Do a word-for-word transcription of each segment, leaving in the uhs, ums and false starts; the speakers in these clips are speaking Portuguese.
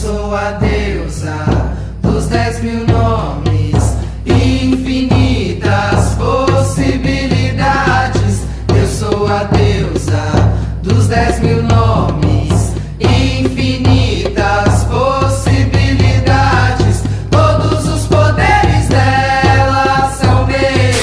sou a deusa dos dez mil nomes, infinitas possibilidades. Eu sou a deusa dos dez mil nomes, infinitas possibilidades. Todos os poderes dela são meus.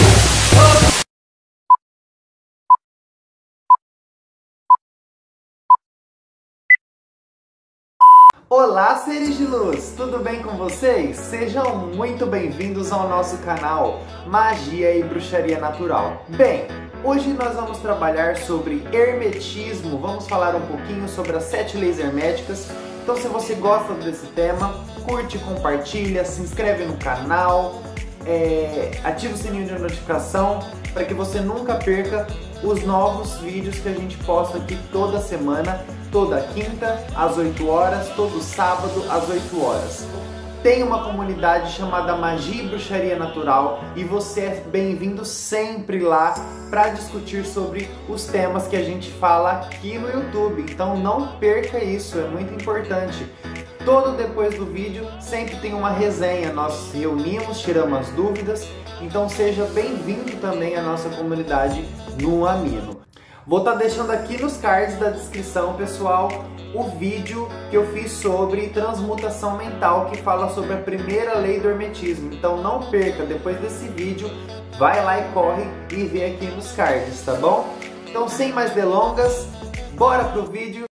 Olá, seres de luz! Tudo bem com vocês? Sejam muito bem-vindos ao nosso canal Magia e Bruxaria Natural. Bem, hoje nós vamos trabalhar sobre hermetismo, vamos falar um pouquinho sobre as sete leis herméticas. Então, se você gosta desse tema, curte, compartilha, se inscreve no canal, é, ativa o sininho de notificação para que você nunca perca os novos vídeos que a gente posta aqui toda semana, toda quinta às oito horas, todo sábado às oito horas. Tem uma comunidade chamada Magia e Bruxaria Natural e você é bem-vindo sempre lá para discutir sobre os temas que a gente fala aqui no YouTube. Então não perca isso, é muito importante. Todo depois do vídeo sempre tem uma resenha, nós se reunimos, tiramos as dúvidas, então seja bem-vindo também à nossa comunidade no Amino. Vou estar deixando aqui nos cards da descrição, pessoal, o vídeo que eu fiz sobre transmutação mental, que fala sobre a primeira lei do hermetismo. Então não perca, depois desse vídeo, vai lá e corre e vê aqui nos cards, tá bom? Então sem mais delongas, bora pro vídeo.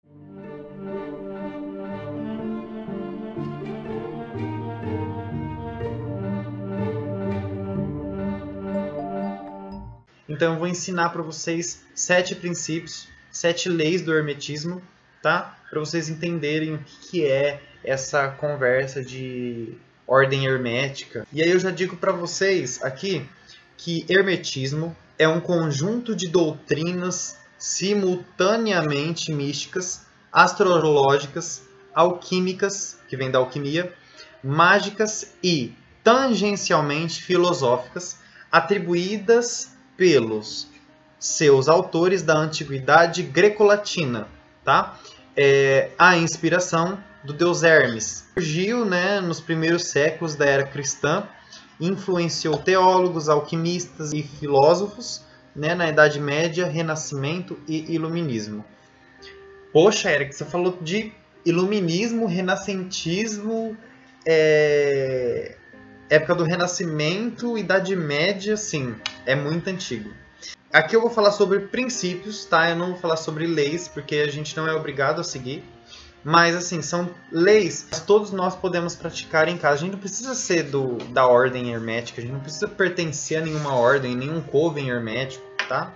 Então eu vou ensinar para vocês sete princípios, sete leis do hermetismo, tá? Para vocês entenderem o que, que é essa conversa de ordem hermética. E aí eu já digo para vocês aqui que hermetismo é um conjunto de doutrinas simultaneamente místicas, astrológicas, alquímicas, que vem da alquimia, mágicas e tangencialmente filosóficas, atribuídas pelos seus autores da antiguidade greco-latina, tá? É, a inspiração do deus Hermes surgiu, né, nos primeiros séculos da era cristã, influenciou teólogos, alquimistas e filósofos, né, na Idade Média, Renascimento e Iluminismo. Poxa, Eric, você falou de Iluminismo, Renascentismo, é... época do Renascimento, Idade Média, sim, é muito antigo. Aqui eu vou falar sobre princípios, tá? Eu não vou falar sobre leis, porque a gente não é obrigado a seguir. Mas, assim, são leis que todos nós podemos praticar em casa. A gente não precisa ser do, da ordem hermética, a gente não precisa pertencer a nenhuma ordem, nenhum coven hermético, tá?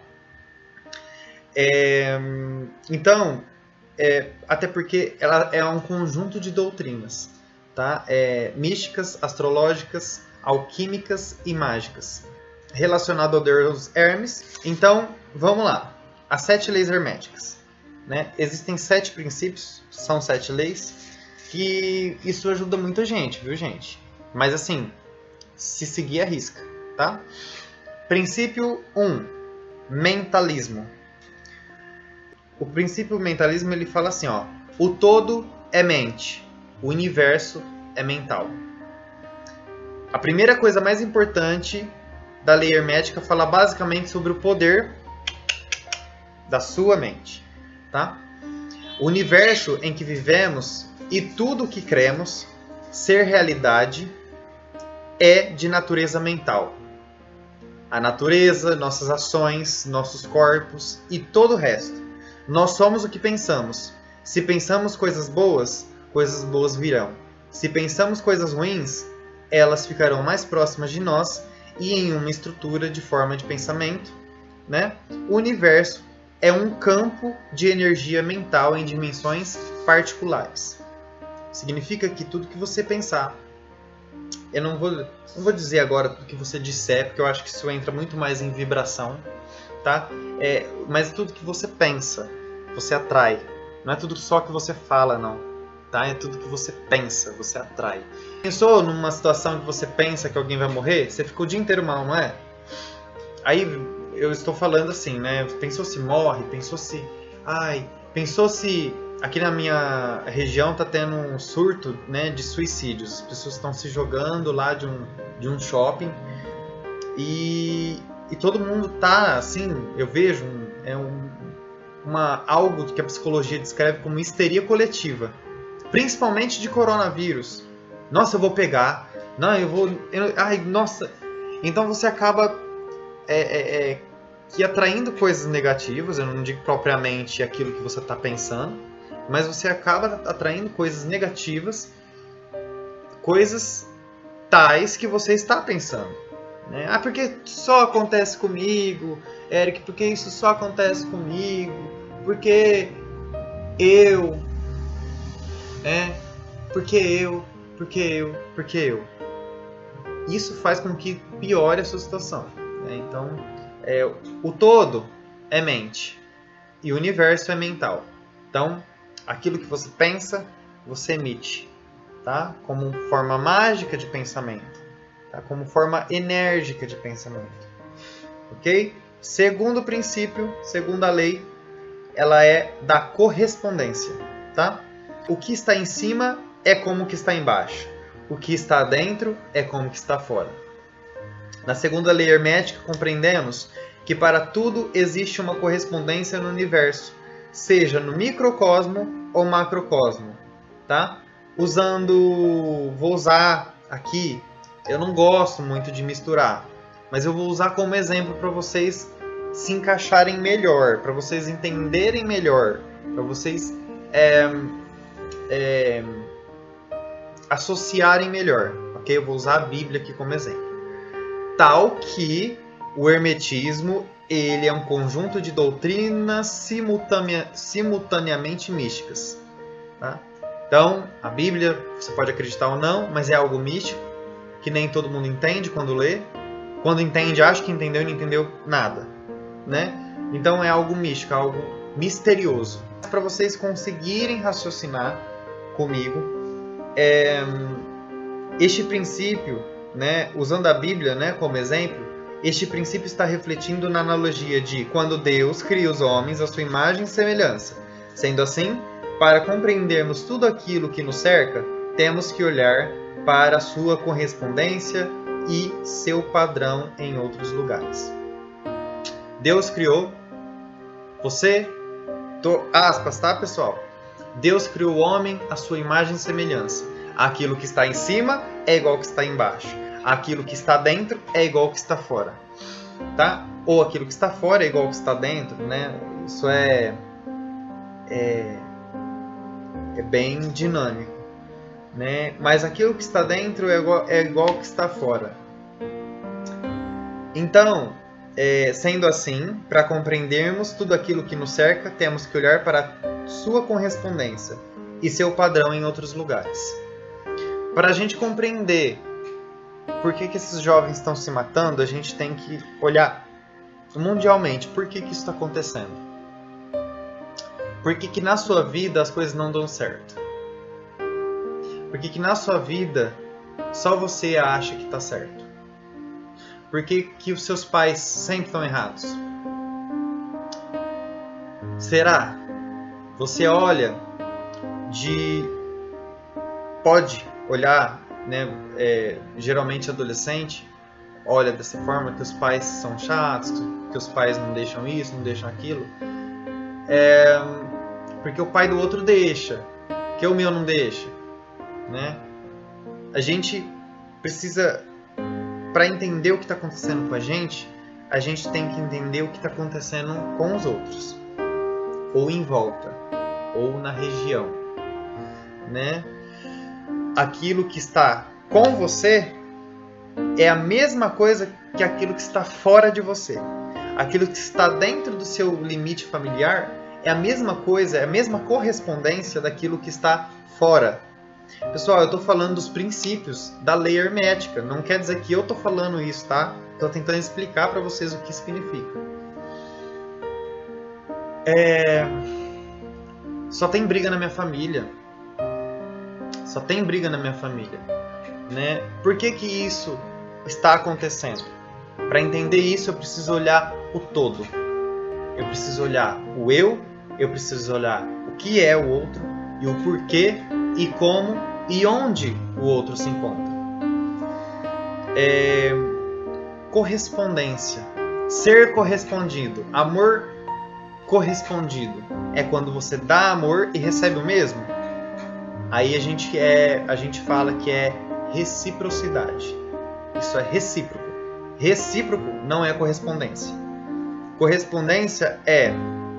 É, então, é, até porque ela é um conjunto de doutrinas. Tá? É, místicas, astrológicas, alquímicas e mágicas, relacionado ao deus Hermes. Então, vamos lá. As sete leis herméticas. Né? Existem sete princípios, são sete leis, que isso ajuda muita gente, viu, gente? Mas assim, se seguir, arrisca, tá? Princípio um. Mentalismo. O princípio mentalismo, ele fala assim, ó. O todo é mente. O universo é mental. A primeira coisa mais importante da lei hermética fala basicamente sobre o poder da sua mente, tá? O universo em que vivemos e tudo o que cremos ser realidade é de natureza mental. A natureza, nossas ações, nossos corpos e todo o resto. Nós somos o que pensamos. Se pensamos coisas boas, coisas boas virão. Se pensamos coisas ruins, elas ficarão mais próximas de nós e em uma estrutura de forma de pensamento, né? O universo é um campo de energia mental em dimensões particulares. Significa que tudo que você pensar, eu não vou, não vou dizer agora tudo que você disser, porque eu acho que isso entra muito mais em vibração, tá? É, mas tudo que você pensa, você atrai. Não é tudo só que você fala, não. Tá? É tudo que você pensa, você atrai. Pensou numa situação que você pensa que alguém vai morrer? Você ficou o dia inteiro mal, não é? Aí eu estou falando assim, né? Pensou se morre, pensou se... Ai, pensou se aqui na minha região tá tendo um surto, né, de suicídios. As pessoas estão se jogando lá de um, de um shopping e, e todo mundo tá assim, eu vejo, é um, uma, algo que a psicologia descreve como histeria coletiva, principalmente de coronavírus. Nossa, eu vou pegar, não, eu vou, eu, ai, nossa. Então você acaba é, é, é, que atraindo coisas negativas. Eu não digo propriamente aquilo que você está pensando, mas você acaba atraindo coisas negativas, coisas tais que você está pensando, né? Ah, porque só acontece comigo, Eric, porque isso só acontece comigo, porque eu, né? Porque eu, porque eu, porque eu. Isso faz com que piore a sua situação, né? Então, é, o todo é mente e o universo é mental. Então, aquilo que você pensa, você emite, tá? Como forma mágica de pensamento, tá? Como forma enérgica de pensamento, ok? Segundo princípio, segunda lei, ela é da correspondência, tá? O que está em cima é como o que está embaixo. O que está dentro é como que está fora. Na segunda lei hermética, compreendemos que para tudo existe uma correspondência no universo, seja no microcosmo ou macrocosmo, tá? Usando, vou usar aqui, eu não gosto muito de misturar, mas eu vou usar como exemplo para vocês se encaixarem melhor, para vocês entenderem melhor, para vocês é, é, associarem melhor, ok? Eu vou usar a Bíblia aqui como exemplo. Tal que o hermetismo, ele é um conjunto de doutrinas simultânea, simultaneamente místicas, tá? Então, a Bíblia, você pode acreditar ou não, mas é algo místico, que nem todo mundo entende quando lê. Quando entende, acha que entendeu e não entendeu nada, né? Então é algo místico, algo misterioso. Para vocês conseguirem raciocinar comigo, é, este princípio, né, usando a Bíblia, né, como exemplo, este princípio está refletindo na analogia de quando Deus cria os homens à sua imagem e semelhança. Sendo assim, para compreendermos tudo aquilo que nos cerca, temos que olhar para a sua correspondência e seu padrão em outros lugares. Deus criou você, tô, aspas, tá, pessoal? Deus criou o homem à sua imagem e semelhança. Aquilo que está em cima é igual ao que está embaixo. Aquilo que está dentro é igual ao que está fora, tá? Ou aquilo que está fora é igual ao que está dentro, né? Isso é é, é bem dinâmico, né? Mas aquilo que está dentro é igual, é igual ao que está fora. Então, é, sendo assim, para compreendermos tudo aquilo que nos cerca, temos que olhar para a sua correspondência e seu padrão em outros lugares. Para a gente compreender por que, que esses jovens estão se matando, a gente tem que olhar mundialmente por que, que isso está acontecendo. Por que, que na sua vida as coisas não dão certo? Por que, que na sua vida só você acha que está certo? Por que, que os seus pais sempre estão errados? Será? Você olha de... Pode olhar, né? É, geralmente adolescente olha dessa forma, que os pais são chatos, que os pais não deixam isso, não deixam aquilo. É, porque o pai do outro deixa, que o meu não deixa, né? A gente precisa... Para entender o que está acontecendo com a gente, a gente tem que entender o que está acontecendo com os outros, ou em volta, ou na região, né? Aquilo que está com você é a mesma coisa que aquilo que está fora de você. Aquilo que está dentro do seu limite familiar é a mesma coisa, é a mesma correspondência daquilo que está fora. Pessoal, eu estou falando dos princípios da lei hermética. Não quer dizer que eu estou falando isso, tá? Estou tentando explicar para vocês o que significa. É... Só tem briga na minha família. Só tem briga na minha família, né? Por que que isso está acontecendo? Para entender isso, eu preciso olhar o todo. Eu preciso olhar o eu, eu preciso olhar o que é o outro, e o porquê, e como, e onde o outro se encontra. É... Correspondência. Ser correspondido. Amor correspondido. É quando você dá amor e recebe o mesmo. Aí a gente, é, a gente fala que é reciprocidade. Isso é recíproco. Recíproco não é correspondência. Correspondência é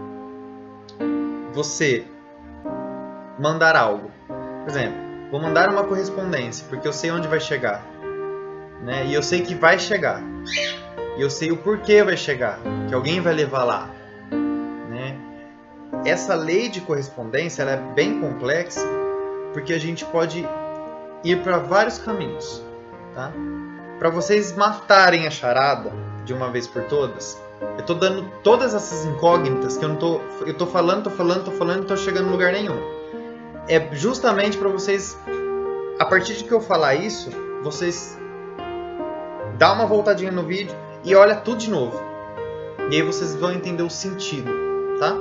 você mandar algo. Por exemplo, vou mandar uma correspondência porque eu sei onde vai chegar, né? E eu sei que vai chegar. E eu sei o porquê vai chegar, que alguém vai levar lá, né? Essa lei de correspondência ela é bem complexa porque a gente pode ir para vários caminhos, tá? Para vocês matarem a charada de uma vez por todas, eu tô dando todas essas incógnitas que eu não tô, eu tô falando, tô falando, tô falando, não tô chegando em lugar nenhum. É justamente para vocês, a partir de que eu falar isso, vocês dá uma voltadinha no vídeo e olha tudo de novo. E aí vocês vão entender o sentido, tá?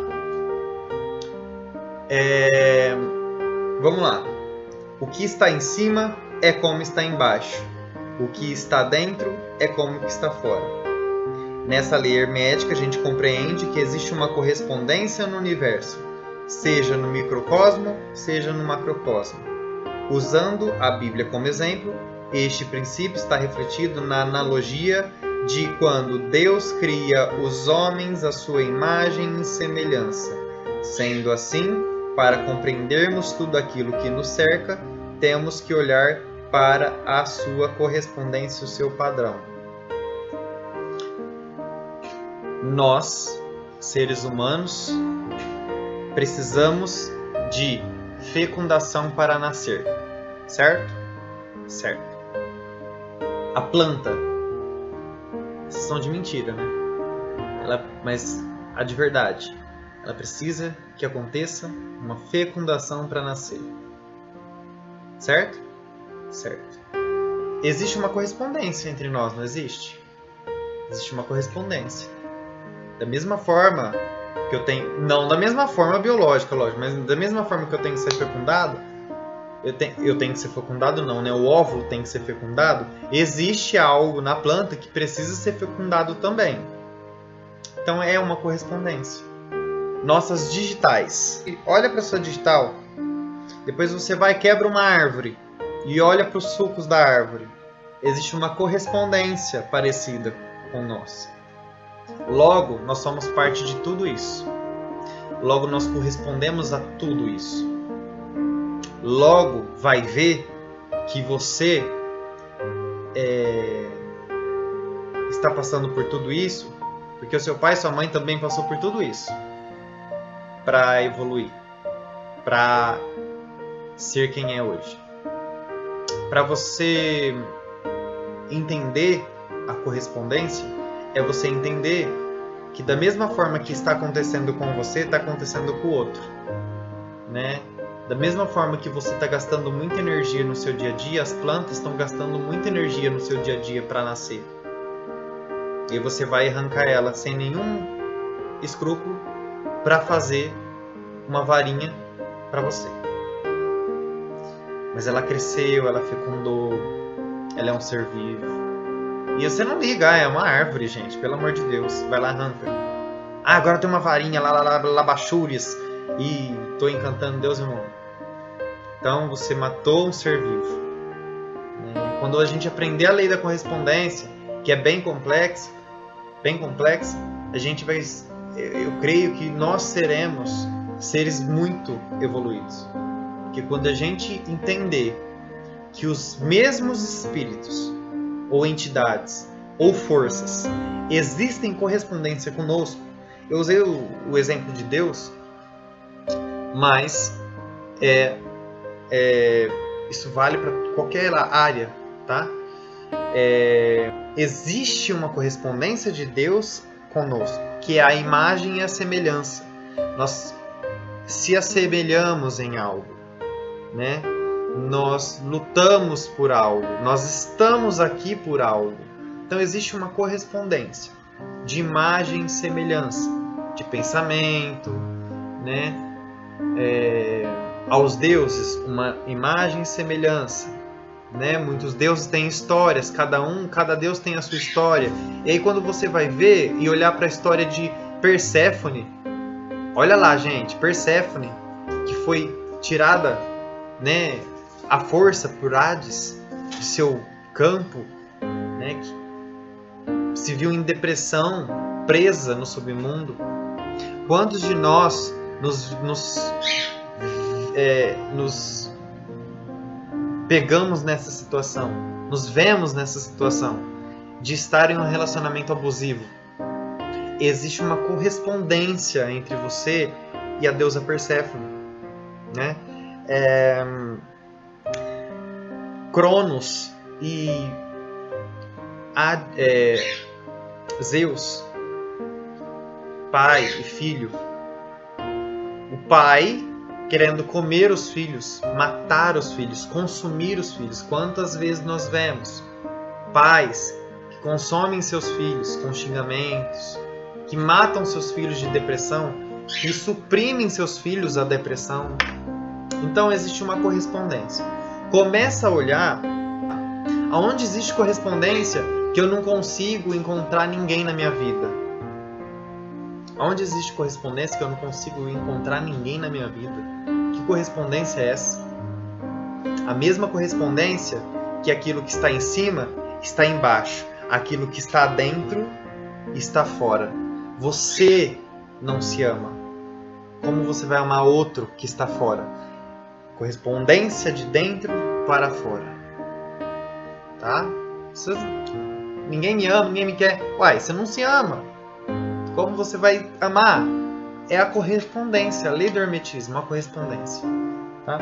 É... Vamos lá. O que está em cima é como está embaixo. O que está dentro é como está fora. Nessa lei hermética a gente compreende que existe uma correspondência no universo, seja no microcosmo, seja no macrocosmo. Usando a Bíblia como exemplo, este princípio está refletido na analogia de quando Deus cria os homens à sua imagem e semelhança. Sendo assim, para compreendermos tudo aquilo que nos cerca, temos que olhar para a sua correspondência, o seu padrão. Nós, seres humanos, precisamos de fecundação para nascer, certo? Certo. A planta, vocês são de mentira, né? Ela, mas a de verdade, ela precisa que aconteça uma fecundação para nascer, certo? Certo. Existe uma correspondência entre nós, não existe? Existe uma correspondência. Da mesma forma que eu tenho, não da mesma forma biológica, lógico, mas da mesma forma que eu tenho que ser fecundado, eu tenho, eu tenho que ser fecundado não, né? O óvulo tem que ser fecundado. Existe algo na planta que precisa ser fecundado também. Então é uma correspondência. Nossas digitais. Olha para sua digital. Depois você vai e quebra uma árvore e olha para os sucos da árvore. Existe uma correspondência parecida com nós. Logo, nós somos parte de tudo isso. Logo, nós correspondemos a tudo isso. Logo, vai ver que você é, está passando por tudo isso, porque o seu pai e sua mãe também passou por tudo isso para evoluir, para ser quem é hoje. Para você entender a correspondência, é você entender que da mesma forma que está acontecendo com você, está acontecendo com o outro, né? Da mesma forma que você está gastando muita energia no seu dia a dia, as plantas estão gastando muita energia no seu dia a dia para nascer. E você vai arrancar ela sem nenhum escrúpulo para fazer uma varinha para você. Mas ela cresceu, ela fecundou, ela é um ser vivo. E você não liga, ah, é uma árvore, gente, pelo amor de Deus, vai lá, arranca. Ah, agora tem uma varinha lá, lá, lá, lá, labachúrias, e tô encantando Deus e o mundo. Então você matou um ser vivo. Quando a gente aprender a lei da correspondência, que é bem complexa, bem complexa, a gente vai, eu creio que nós seremos seres muito evoluídos. Porque quando a gente entender que os mesmos espíritos ou entidades, ou forças, existem correspondência conosco. Eu usei o, o exemplo de Deus, mas é, é, isso vale para qualquer área, tá? É, existe uma correspondência de Deus conosco, que é a imagem e a semelhança. Nós se assemelhamos em algo, né? Nós lutamos por algo, nós estamos aqui por algo. Então existe uma correspondência de imagem e semelhança, de pensamento, né? é, aos deuses uma imagem e semelhança, né? Muitos deuses têm histórias, cada um, cada deus tem a sua história. E aí quando você vai ver e olhar para a história de Perséfone, olha lá, gente, Perséfone, que foi tirada, né, à força por Hades de seu campo, né, que se viu em depressão, presa no submundo. Quantos de nós nos, nos, é, nos pegamos nessa situação, nos vemos nessa situação de estar em um relacionamento abusivo? Existe uma correspondência entre você e a deusa Perséfone, né? É... Cronos e a, é... Zeus, pai e filho. O pai querendo comer os filhos, matar os filhos, consumir os filhos. Quantas vezes nós vemos pais que consomem seus filhos com xingamentos, que matam seus filhos de depressão, que suprimem seus filhos à depressão? Então existe uma correspondência. Começa a olhar aonde existe correspondência que eu não consigo encontrar ninguém na minha vida. Aonde existe correspondência que eu não consigo encontrar ninguém na minha vida? Que correspondência é essa? A mesma correspondência que aquilo que está em cima está embaixo, aquilo que está dentro está fora. Você não se ama. Como você vai amar outro que está fora? Correspondência de dentro para fora. Tá? Você... Ninguém me ama, ninguém me quer. Uai, você não se ama. Como você vai amar? É a correspondência, a lei do hermetismo, a correspondência. Tá?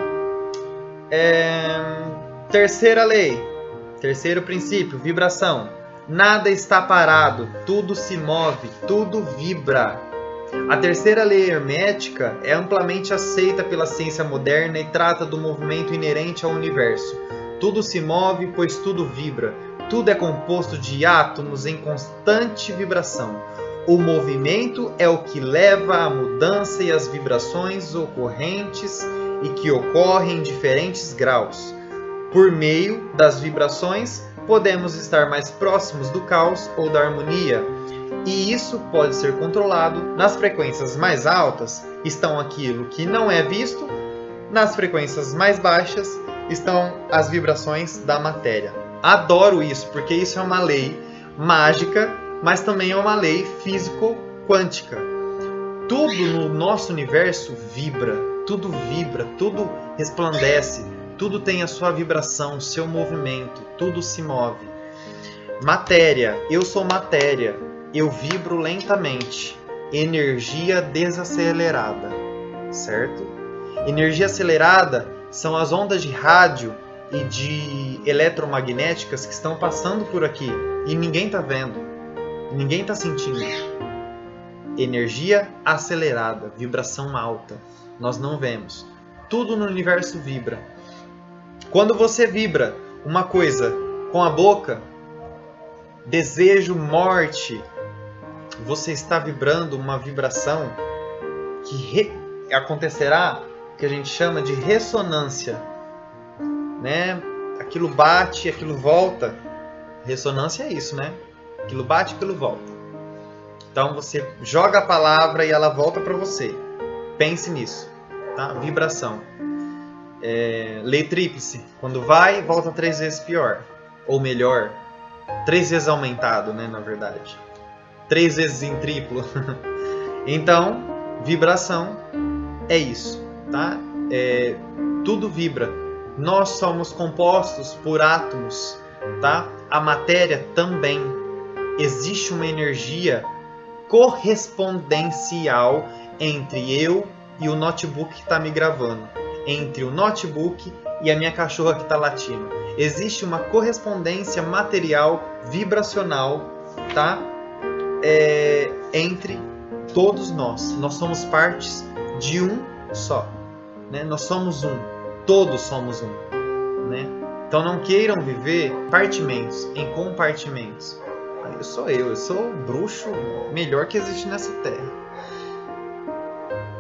É... Terceira lei, terceiro princípio, vibração. Nada está parado, tudo se move, tudo vibra. A terceira lei hermética é amplamente aceita pela ciência moderna e trata do movimento inerente ao universo. Tudo se move, pois tudo vibra. Tudo é composto de átomos em constante vibração. O movimento é o que leva à mudança e às vibrações ocorrentes e que ocorrem em diferentes graus. Por meio das vibrações, podemos estar mais próximos do caos ou da harmonia. E isso pode ser controlado. Nas frequências mais altas estão aquilo que não é visto. Nas frequências mais baixas estão as vibrações da matéria. Adoro isso, porque isso é uma lei mágica, mas também é uma lei físico-quântica. Tudo no nosso universo vibra, tudo vibra, tudo resplandece, tudo tem a sua vibração, o seu movimento, tudo se move. Matéria, eu sou matéria, eu vibro lentamente. Energia desacelerada, certo? Energia acelerada são as ondas de rádio e de eletromagnéticas que estão passando por aqui e ninguém está vendo, ninguém está sentindo. Energia acelerada, vibração alta, nós não vemos. Tudo no universo vibra. Quando você vibra uma coisa com a boca, desejo, morte, você está vibrando uma vibração que re... acontecerá, que a gente chama de ressonância, né? Aquilo bate, aquilo volta. Ressonância é isso, né? Aquilo bate, aquilo volta. Então você joga a palavra e ela volta para você. Pense nisso, tá? Vibração. É... Lei tríplice. Quando vai, volta três vezes pior. Ou melhor, três vezes aumentado, né? Na verdade. Três vezes em triplo. Então, vibração é isso, tá? É... Tudo vibra. Nós somos compostos por átomos, tá? A matéria também. Existe uma energia correspondencial entre eu e o notebook que está me gravando. Entre o notebook e a minha cachorra que está latindo. Existe uma correspondência material, vibracional, tá? É, entre todos nós. Nós somos partes de um só, né? Nós somos um. Todos somos um, né? Então não queiram viver partimentos, em compartimentos. Eu sou eu, eu sou o bruxo melhor que existe nessa terra.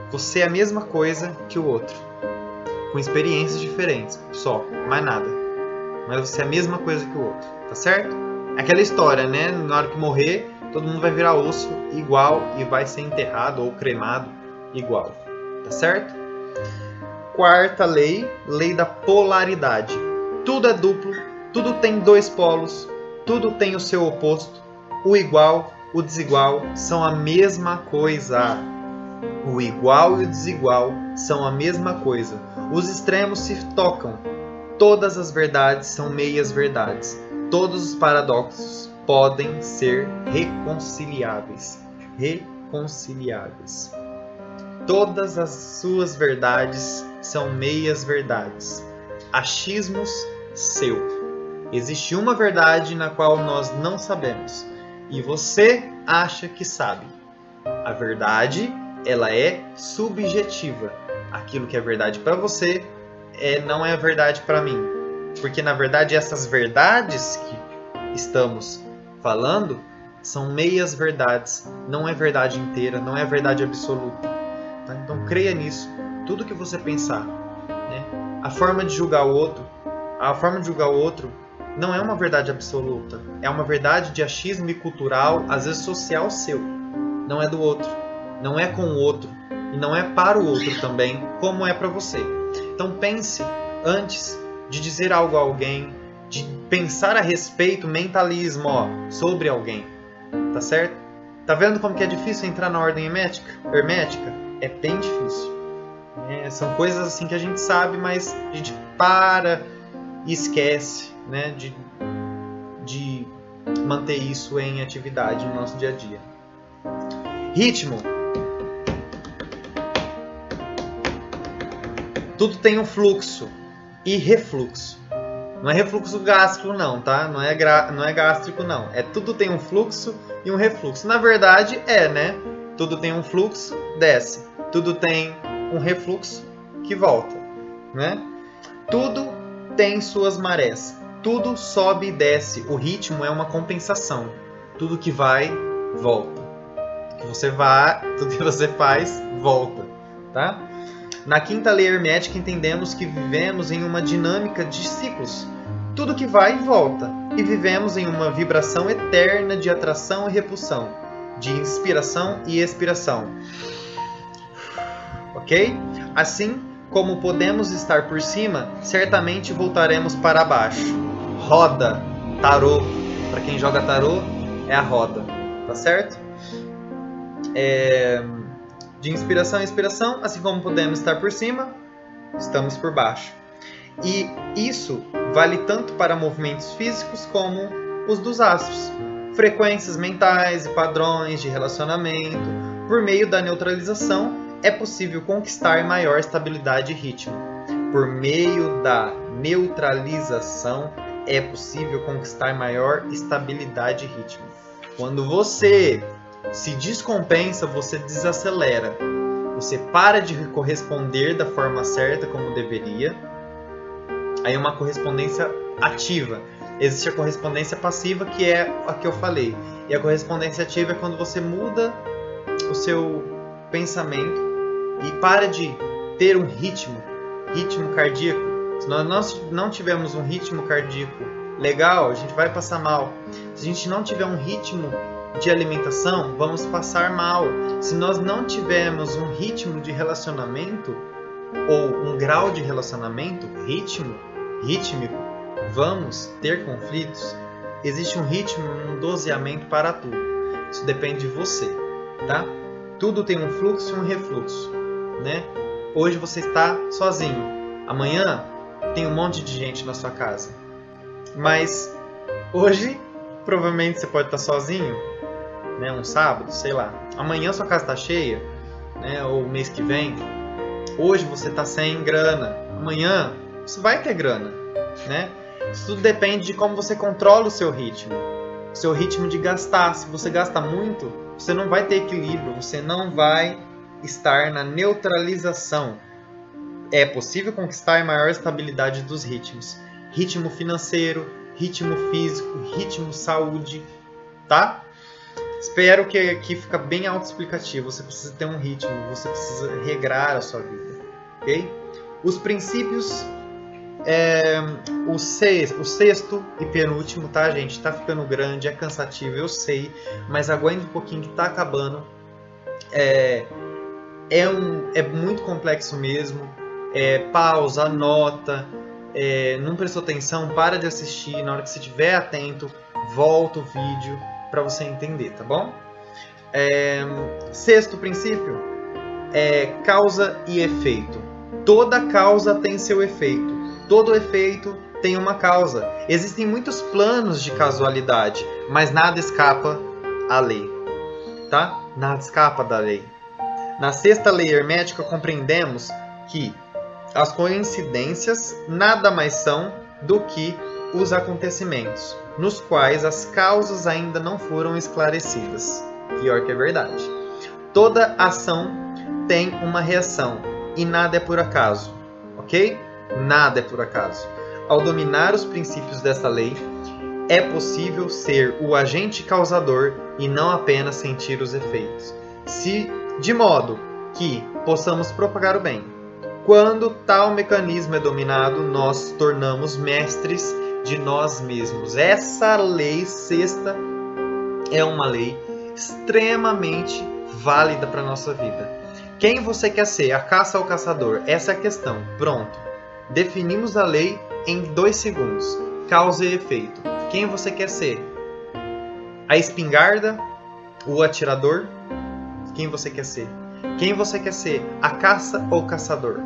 Você é a mesma coisa que o outro, com experiências diferentes, só, mais nada. Mas você é a mesma coisa que o outro, tá certo? É aquela história, né? Na hora que morrer, todo mundo vai virar osso igual e vai ser enterrado ou cremado igual, tá certo? Quarta lei, lei da polaridade. Tudo é duplo, tudo tem dois polos, tudo tem o seu oposto. O igual, o desigual são a mesma coisa. O igual e o desigual são a mesma coisa. Os extremos se tocam. Todas as verdades são meias verdades. Todos os paradoxos podem ser reconciliáveis. Reconciliáveis. Todas as suas verdades são meias verdades. Achismos seu. Existe uma verdade na qual nós não sabemos. E você acha que sabe. A verdade, ela é subjetiva. Aquilo que é verdade para você é, não é verdade para mim. Porque, na verdade, essas verdades que estamos falando são meias verdades. Não é verdade inteira, não é verdade absoluta. Tá? Então, creia nisso. Tudo que você pensar. Né? A forma de julgar o outro, a forma de julgar o outro não é uma verdade absoluta. É uma verdade de achismo e cultural, às vezes social seu. Não é do outro. Não é com o outro. E não é para o outro também, como é para você. Então pense antes de dizer algo a alguém, de pensar a respeito, mentalismo, ó, sobre alguém. Tá certo? Tá vendo como que é difícil entrar na ordem hermética? hermética? É bem difícil. É, são coisas assim que a gente sabe, mas a gente para e esquece, né, de, de manter isso em atividade no nosso dia a dia. Ritmo. Tudo tem um fluxo e refluxo. Não é refluxo gástrico não, tá? Não é, gra... não é gástrico não. É tudo tem um fluxo e um refluxo. Na verdade é, né? Tudo tem um fluxo, desce. Tudo tem um refluxo que volta, né? Tudo tem suas marés. Tudo sobe e desce. O ritmo é uma compensação. Tudo que vai, volta. Tudo que você vai, tudo que você faz, volta, tá? Na quinta lei hermética entendemos que vivemos em uma dinâmica de ciclos. Tudo que vai e volta. E vivemos em uma vibração eterna de atração e repulsão. De inspiração e expiração. Ok? Assim como podemos estar por cima, certamente voltaremos para baixo. Roda, tarô. Para quem joga tarô, é a roda. Tá certo? É... De inspiração e expiração, assim como podemos estar por cima, estamos por baixo. E isso vale tanto para movimentos físicos como os dos astros. Frequências mentais e padrões de relacionamento. Por meio da neutralização, é possível conquistar maior estabilidade e ritmo. Por meio da neutralização, é possível conquistar maior estabilidade e ritmo. Quando você se descompensa, você desacelera. Você para de corresponder da forma certa como deveria. Aí é uma correspondência ativa. Existe a correspondência passiva, que é a que eu falei. E a correspondência ativa é quando você muda o seu pensamento e para de ter um ritmo, ritmo cardíaco. Se nós não tivermos um ritmo cardíaco legal, a gente vai passar mal. Se a gente não tiver um ritmo de alimentação, vamos passar mal. Se nós não tivermos um ritmo de relacionamento ou um grau de relacionamento, ritmo, rítmico, vamos ter conflitos. Existe um ritmo, um doseamento para tudo. Isso depende de você, tá? Tudo tem um fluxo e um refluxo, né? Hoje você está sozinho. Amanhã tem um monte de gente na sua casa. Mas hoje provavelmente você pode estar sozinho, né? Um sábado, sei lá. Amanhã sua casa está cheia, né? Ou mês que vem. Hoje você está sem grana. Amanhã você vai ter grana, né? Isso tudo depende de como você controla o seu ritmo. O seu ritmo de gastar. Se você gasta muito, você não vai ter equilíbrio. Você não vai estar na neutralização. É possível conquistar maior estabilidade dos ritmos. Ritmo financeiro, ritmo físico, ritmo saúde, tá? Espero que aqui fica bem autoexplicativo. Você precisa ter um ritmo, você precisa regrar a sua vida, ok? Os princípios, é, o, sexto, o sexto e penúltimo, tá, gente? Tá ficando grande, é cansativo, eu sei, mas aguenta um pouquinho que tá acabando. É, é, um, é muito complexo mesmo. É, pausa, anota, é, não prestou atenção, para de assistir. Na hora que você estiver atento, volta o vídeo para você entender, tá bom? É, sexto princípio é causa e efeito. Toda causa tem seu efeito. Todo efeito tem uma causa. Existem muitos planos de casualidade, mas nada escapa à lei, tá? Nada escapa da lei. Na sexta lei hermética compreendemos que as coincidências nada mais são do que os acontecimentos, nos quais as causas ainda não foram esclarecidas. Pior que é verdade. Toda ação tem uma reação e nada é por acaso, ok? Nada é por acaso. Ao dominar os princípios desta lei, é possível ser o agente causador e não apenas sentir os efeitos, se de modo que possamos propagar o bem. Quando tal mecanismo é dominado, nós tornamos mestres de nós mesmos. Essa lei sexta é uma lei extremamente válida para a nossa vida. Quem você quer ser, a caça ou o caçador? Essa é a questão. Pronto. Definimos a lei em dois segundos. Causa e efeito. Quem você quer ser? A espingarda? O atirador? Quem você quer ser? Quem você quer ser? A caça ou o caçador?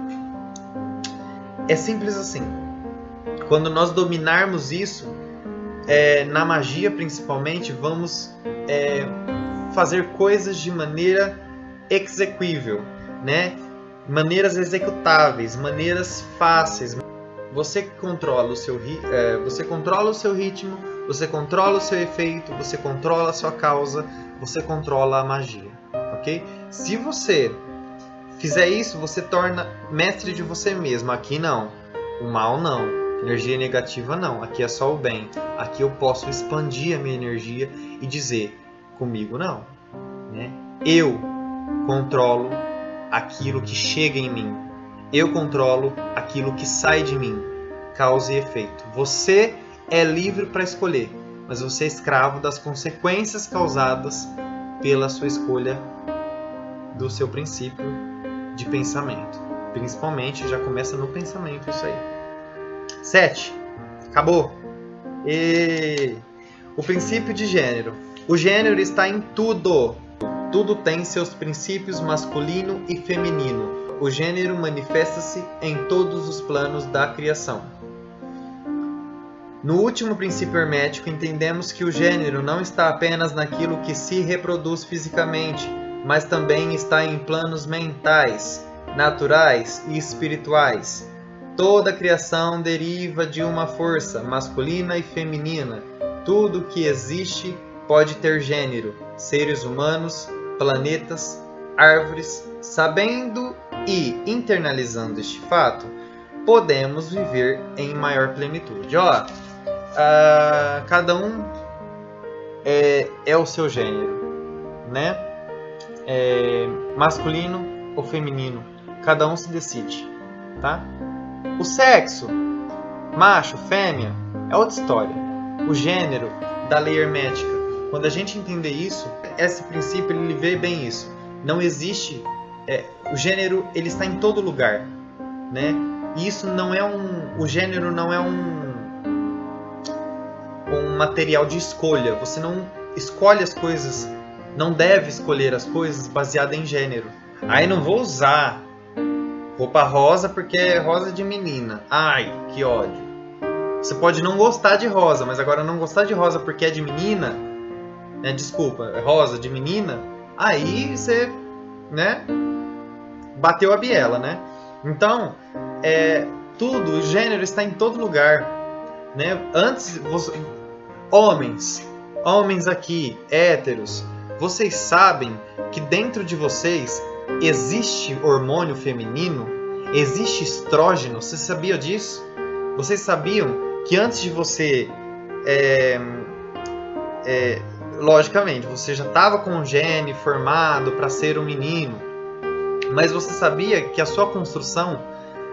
É simples assim. Quando nós dominarmos isso, é, na magia principalmente, vamos é, fazer coisas de maneira execuível, né? Maneiras executáveis, maneiras fáceis. Você controla o seu, é, você controla o seu ritmo, você controla o seu efeito, você controla a sua causa, você controla a magia, ok? Se você fizer isso, você torna mestre de você mesmo. Aqui não, o mal não, energia negativa não, aqui é só o bem. Aqui eu posso expandir a minha energia e dizer, comigo não, né? Eu controlo aquilo que chega em mim. Eu controlo aquilo que sai de mim. Causa e efeito. Você é livre para escolher, mas você é escravo das consequências causadas pela sua escolha do seu princípio de pensamento. Principalmente, já começa no pensamento isso aí. sete. Acabou. E... O princípio de gênero. O gênero está em tudo. Tudo tem seus princípios masculino e feminino. O gênero manifesta-se em todos os planos da criação. No último princípio hermético, entendemos que o gênero não está apenas naquilo que se reproduz fisicamente, mas também está em planos mentais, naturais e espirituais. Toda a criação deriva de uma força masculina e feminina. Tudo que existe pode ter gênero, seres humanos, planetas, árvores. Sabendo e internalizando este fato, podemos viver em maior plenitude. Ó, uh, cada um é, é o seu gênero, né? É masculino ou feminino, cada um se decide, tá? O sexo, macho, fêmea, é outra história. O gênero da lei hermética, quando a gente entender isso, esse princípio ele vê bem isso. Não existe é, o gênero, ele está em todo lugar, né? E isso não é um, o gênero não é um, um material de escolha. Você não escolhe as coisas, não deve escolher as coisas baseado em gênero. Aí não vou usar roupa rosa porque é rosa de menina. Ai, que ódio. Você pode não gostar de rosa, mas agora não gostar de rosa porque é de menina, né? Desculpa, é rosa de menina. Aí você, né, bateu a biela, né? Então, é, tudo, o gênero está em todo lugar, né? Antes, você, homens, homens aqui, héteros, vocês sabem que dentro de vocês existe hormônio feminino, existe estrógeno. Vocês sabiam disso? Vocês sabiam que antes de você é, é, logicamente, você já estava com um gene formado para ser um menino, mas você sabia que a sua construção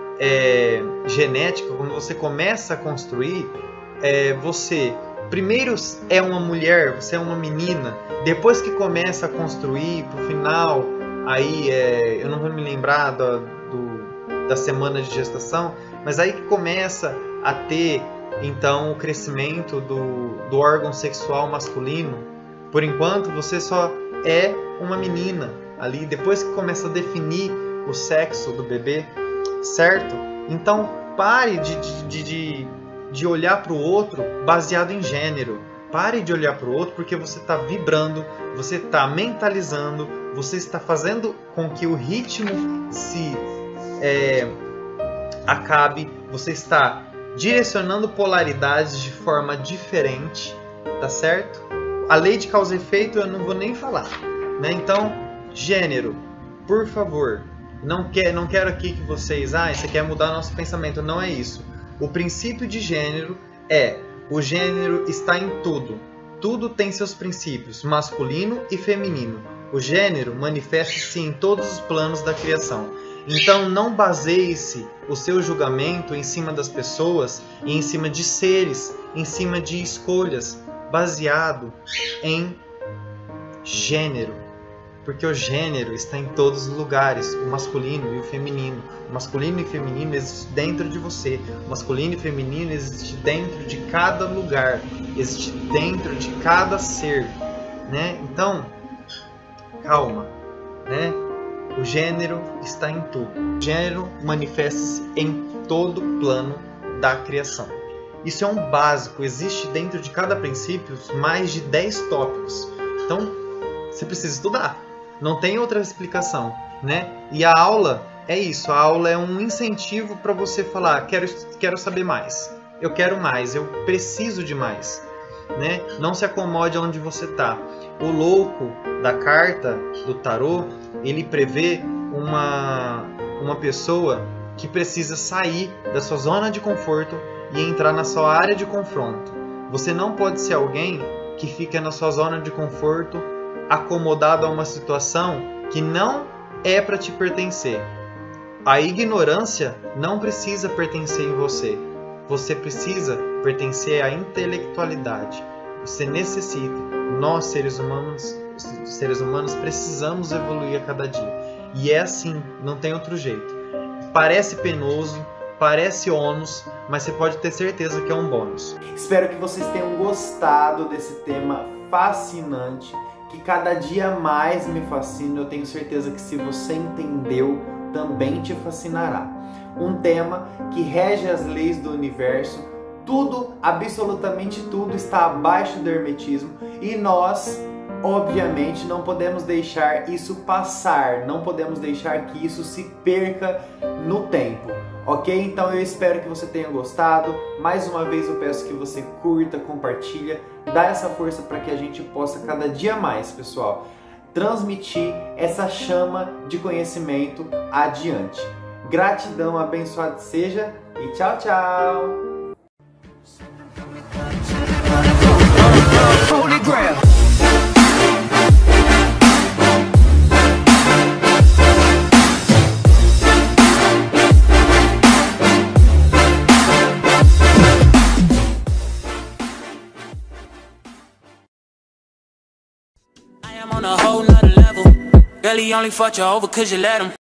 é, genética, quando você começa a construir, é, você primeiro é uma mulher, você é uma menina, depois que começa a construir para o final, aí é, eu não vou me lembrar do, do, da semana de gestação, mas aí que começa a ter então o crescimento do, do órgão sexual masculino. Por enquanto você só é uma menina ali, depois que começa a definir o sexo do bebê, certo? Então pare de, de, de, de olhar para o outro baseado em gênero. Pare de olhar para o outro porque você está vibrando, você está mentalizando, você está fazendo com que o ritmo se é, acabe, você está direcionando polaridades de forma diferente, tá certo? A lei de causa e efeito eu não vou nem falar, né? Então, gênero, por favor, não, quer, não quero aqui que vocês, ah, você quer mudar nosso pensamento, não é isso. O princípio de gênero é, o gênero está em tudo, tudo tem seus princípios, masculino e feminino. O gênero manifesta-se em todos os planos da criação. Então não baseie-se o seu julgamento em cima das pessoas e em cima de seres, em cima de escolhas, baseado em gênero. Porque o gênero está em todos os lugares, o masculino e o feminino. O masculino e o feminino existem dentro de você. O masculino e o feminino existem dentro de cada lugar, existe dentro de cada ser, né? Então, calma, né? O gênero está em tudo. O gênero manifesta-se em todo o plano da criação. Isso é um básico. Existe dentro de cada princípio mais de dez tópicos. Então, você precisa estudar. Não tem outra explicação, né? E a aula é isso. A aula é um incentivo para você falar, quero, quero saber mais. Eu quero mais. Eu preciso de mais, né? Não se acomode onde você está. O louco da carta do tarô, ele prevê uma, uma pessoa que precisa sair da sua zona de conforto e entrar na sua área de confronto. Você não pode ser alguém que fica na sua zona de conforto, acomodado a uma situação que não é para te pertencer. A ignorância não precisa pertencer em você. Você precisa pertencer à intelectualidade. Você necessita. Nós, seres humanos, seres humanos, precisamos evoluir a cada dia. E é assim, não tem outro jeito. Parece penoso, parece ônus, mas você pode ter certeza que é um bônus. Espero que vocês tenham gostado desse tema fascinante, que cada dia mais me fascina. Eu tenho certeza que se você entendeu, também te fascinará. Um tema que rege as leis do universo. Tudo, absolutamente tudo, está abaixo do hermetismo e nós, obviamente, não podemos deixar isso passar, não podemos deixar que isso se perca no tempo, ok? Então eu espero que você tenha gostado. Mais uma vez eu peço que você curta, compartilha, dá essa força para que a gente possa cada dia mais, pessoal, transmitir essa chama de conhecimento adiante. Gratidão, abençoado seja e tchau, tchau! Holy Grail. I am on a whole nother level. Girl, he only fucked you over cause you let him.